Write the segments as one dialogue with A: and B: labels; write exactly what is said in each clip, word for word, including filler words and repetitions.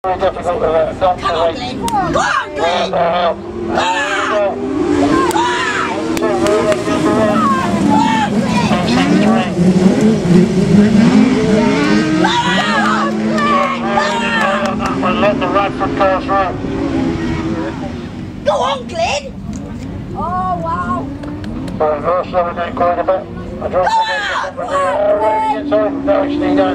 A: Very difficult to let Dom to race.
B: Come on, Glenn!
A: Go help. Let the Radford cars run.
B: Go on, Glenn! Oh, wow!
A: So reverse slowing down quite a bit. I drove against the front there, right inside, no actually done.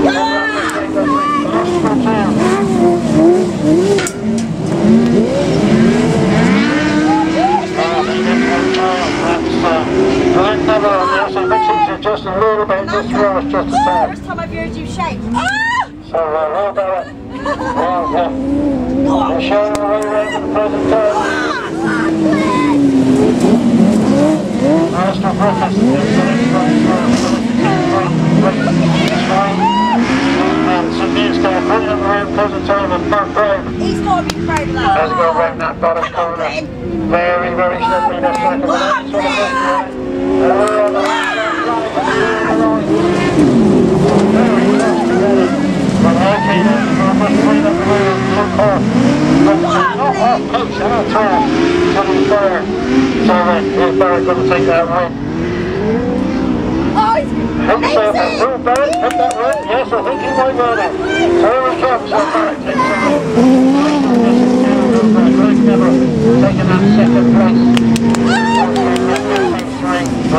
A: Just a little bit, just for us, just a tad.
B: First time I've heard you shake. Ah!
A: So, uh, well done. Well, yeah. We're showing the way around to the present time. Master breakfast. And some news car putting them around present time and not brave.
B: He's got to be proud of that.
A: As we go around that bottom corner. Very, very slowly. That's like a minute. Sort of going to take that win.
B: Oh, he's
A: Hit Barrett, hit that win. Yes, I think he might run it. So here he comes. So Barrett takes it. Taking that second place.